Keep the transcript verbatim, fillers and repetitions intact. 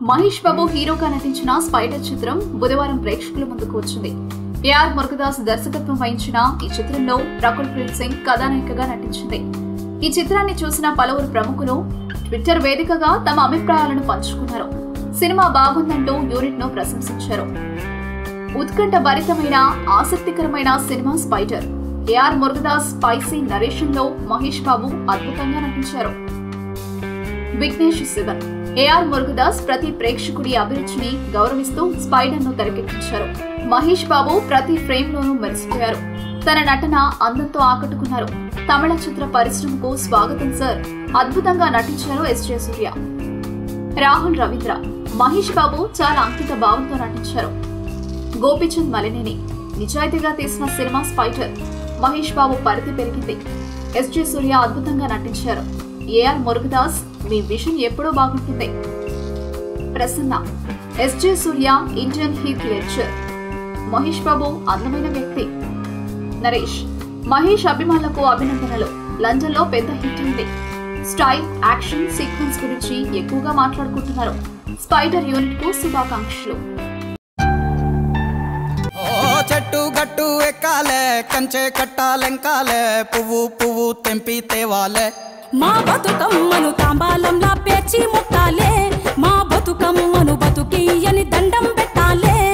మహేష్ బాబు హీరోగా నటించిన స్పైడర్ చిత్రం బుధవారం ప్రేక్షకుల ముందుకు వచ్చింది. ఏఆర్ మురుగదాస్ దర్శకత్వం వహించిన ఈ చిత్రంలో రకుల్ ప్రీత్ సింగ్ కథానాయికగా నటించింది. ఈ చిత్రాన్ని చూసిన పలువురు ప్రముఖులు ట్విట్టర్ వేదికగా తమ అభిప్రాయాలను పంచుకున్నారు. సినిమా బాగుందంటూ యూనిట్ ను ప్రశంసించారు. ఉత్కంఠ భరితమైన ఆసక్తికరమైన సినిమా Spyder. AR Murugadoss spicy narration లో మహేష్ బాబు అద్భుతంగా నటించారు. విఘ్నేష్ శివన్. ఏఆర్ మురుగదాస్ ప్రతి ప్రేక్షకుడి అభిరుచిని గౌరవిస్తూ స్పైడర్ ను తెరకెక్కించారు. మహేష్ బాబు ప్రతి ఫ్రేమ్ లోనూ మెరిసిపోయారు. తన నటన అందంతో ఆకట్టుకున్నారు. తమిళ చిత్ర పరిశ్రమకు స్వాగతం సార్. అద్భుతంగా నటించారు ఎస్జే సూర్య. రాహుల్ రవీంద్ర. మహేష్ బాబు చాలా అంకిత భావంతో నటించారు. గోపీచంద్ మలినేని. నిజాయితీగా తీసిన సినిమా స్పైడర్. మహేష్ బాబు పరిధి పెరిగింది. ఎస్జే సూర్య అద్భుతంగా నటించారు. ఏఆర్ మురుగదాస్ మీ విజన్ ఎప్పుడూ బాగుంటుంది. Prasanna. SJ Suryah Indian Heath Ledger. Mahesh Babu అందమైన వ్యక్తి. నరేష్. మహేష్ అభిమానులకు అభినందనలు. లండన్ లో పెద్ద హిట్ ఉంది. స్టైల్, యాక్షన్ సీక్వెన్స్ గురించి ఎక్కువగా మాట్లాడుకుంటున్నారు. స్పైడర్ యూనిట్ కు శుభాకాంక్షలు. చెట్టు గట్టు ఎక్కాలే, కంచె కట్టాలెంకాలే, పువ్వు పువ్వు తెంపి తేవాలే. మా బతుకమ్మను తాంబాలంలా పేర్చి ముట్టాలే, మా బతుకమ్మను బతుకి అని దండం